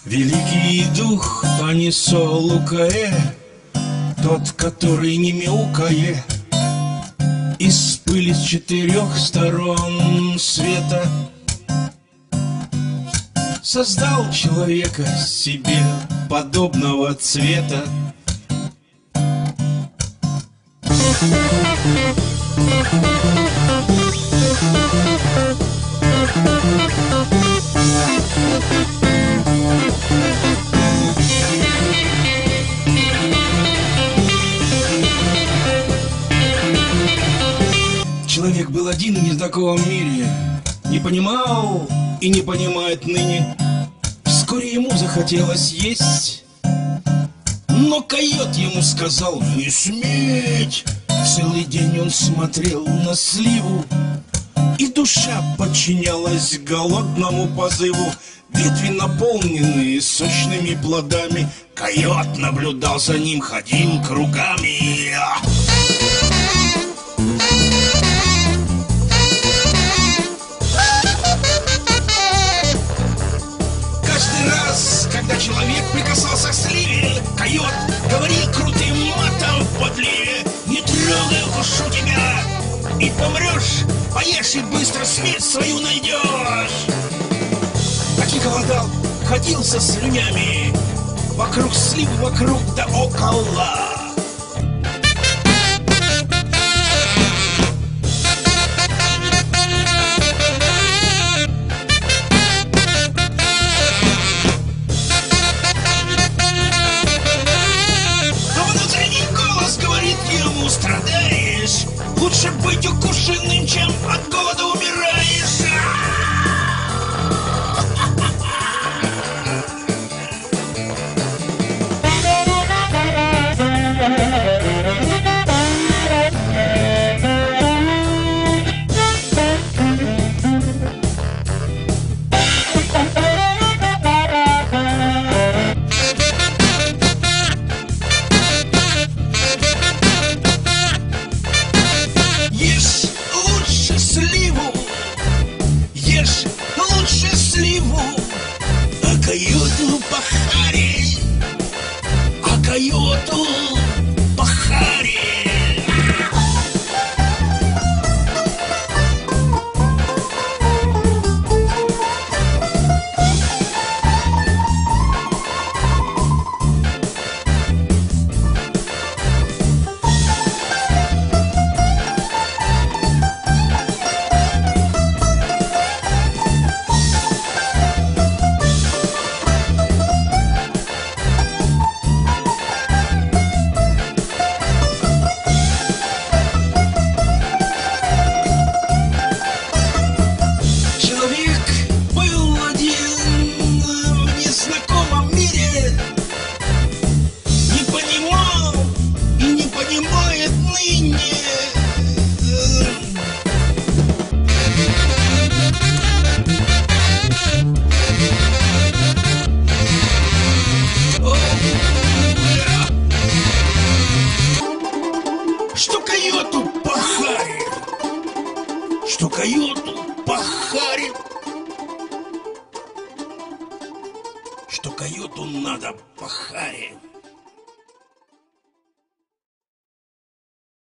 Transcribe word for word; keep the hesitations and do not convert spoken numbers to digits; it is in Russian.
Великий дух Анисолукаэ, тот, который не мяукае, из пыли с четырех сторон света создал человека себе подобного цвета. Человек был один в незнакомом мире, не понимал и не понимает ныне. Вскоре ему захотелось есть, но койот ему сказал не сметь. Целый день он смотрел на сливу, и душа подчинялась голодному позыву. Ветви, наполненные сочными плодами, койот наблюдал за ним, ходил кругами. Каждый раз, когда человек прикасался к сливе, койот говорил крутым матом в подливе: не трогай, укушу тебя, и помрешь, поешь и быстро смерть свою найдешь. Так и голодал, ходил со слюнями, вокруг слив, вокруг да около. Страдаешь, лучше быть укушенным, чем от голода умираешь. Ешь лучше сливу, а койоту пахари, а койоту пахари. Что койоту пахарит, что койоту пахарит, что койоту надо пахарить.